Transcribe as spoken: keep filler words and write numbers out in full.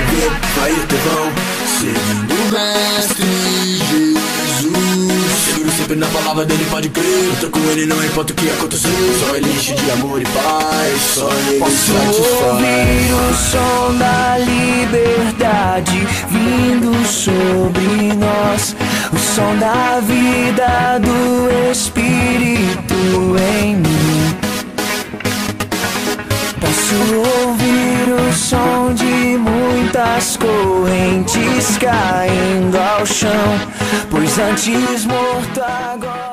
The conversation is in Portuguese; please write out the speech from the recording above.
viver, vai ter vão, seguindo o mestre Jesus. Seguro sempre na palavra dele, pode crer. Tô com ele, não importa o que aconteceu. Só ele enche de amor e paz, só ele Posso ouvir o som da liberdade vindo sobre nós, o som da vida do Espírito em mim. Posso ouvir o som de muitas correntes caindo ao chão, pois antes morto agora